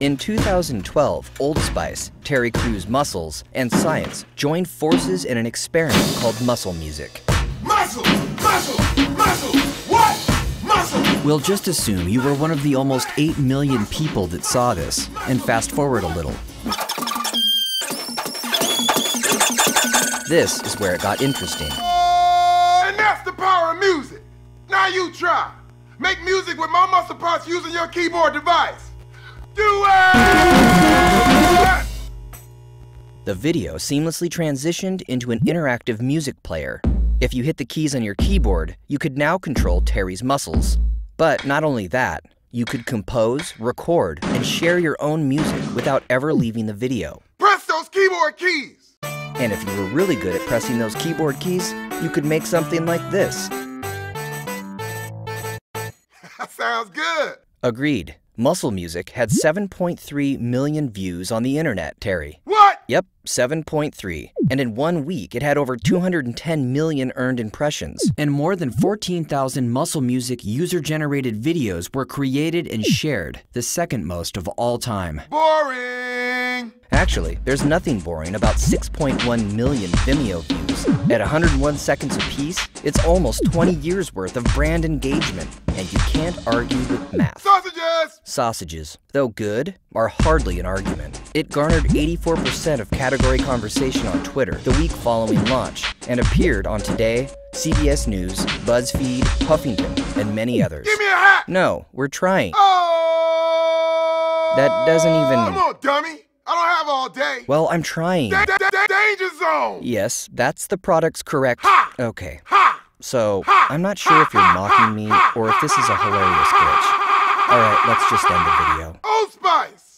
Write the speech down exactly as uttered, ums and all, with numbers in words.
In two thousand twelve, Old Spice, Terry Crews Muscles, and Science joined forces in an experiment called muscle music. Muscle! Muscle! Muscle! What? Muscle! We'll just assume you were one of the almost eight million people that saw this, and fast forward a little. This is where it got interesting. Uh, and that's the power of music. Now you try. Make music with my muscle parts using your keyboard device. Do it! The video seamlessly transitioned into an interactive music player. If you hit the keys on your keyboard, you could now control Terry's muscles. But not only that, you could compose, record, and share your own music without ever leaving the video. Press those keyboard keys! And if you were really good at pressing those keyboard keys, you could make something like this. Sounds good. Agreed. Muscle Music had seven point three million views on the internet, Terry. What? Yep, seven point three. And in one week, it had over two hundred ten million earned impressions. And more than fourteen thousand Muscle Music user-generated videos were created and shared, the second most of all time. Boring! Actually, there's nothing boring about six point one million Vimeo views. At one hundred one seconds apiece, it's almost twenty years worth of brand engagement, and you can't argue with math. Sausages! Sausages, though good, are hardly an argument. It garnered eighty-four percent of category conversation on Twitter the week following launch, and appeared on Today, C B S News, BuzzFeed, Huffington, and many others. Give me a hat! No, we're trying. Oh! That doesn't even... Come on, dummy! I don't have all day. Well, I'm trying. Da da da danger zone! Yes, that's the product's correct... Ha! Okay. Ha! So, Ha! I'm not sure if you're Ha! mocking me Ha! or if this is a hilarious glitch. Alright, let's just end the video. Old Spice!